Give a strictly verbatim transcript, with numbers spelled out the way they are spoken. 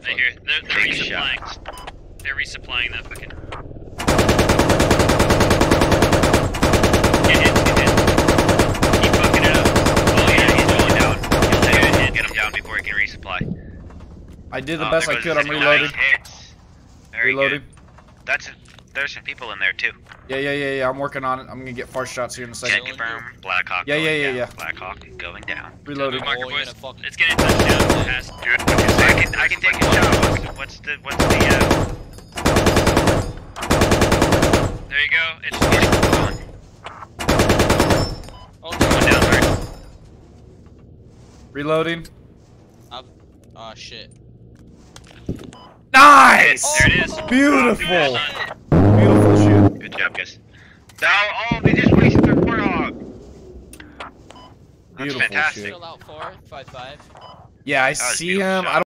I hear they're, they're resupplying. They're resupplying that fucking. Get hit, get hit. Keep fucking it up. Oh yeah, he's going down. He'll take it and get him down before he can resupply. I did the oh, best I could. I'm reloading. Hits. Very Reloading. Good. That's a, there's some people in there too. Yeah, yeah, yeah, yeah. I'm working on it. I'm gonna get far shots here in a second. Blackhawk. Yeah, yeah, yeah, down. yeah. Blackhawk going down. Reloading. Marker, Oh, boys. fucking... It's getting touchdown. Past. I can, I can take a shot. What's, what's the, what's the, uh... There you go. It's going. Oh, going down, sorry. Reloading. Up. Oh, shit. Nice! There it is. Beautiful. Oh, Beautiful shit. good job, guys. No, oh, they just wasted their warthog. That's Beautiful fantastic. shit. Still out four, five, five. Yeah, I That was see beautiful him. shot. I don't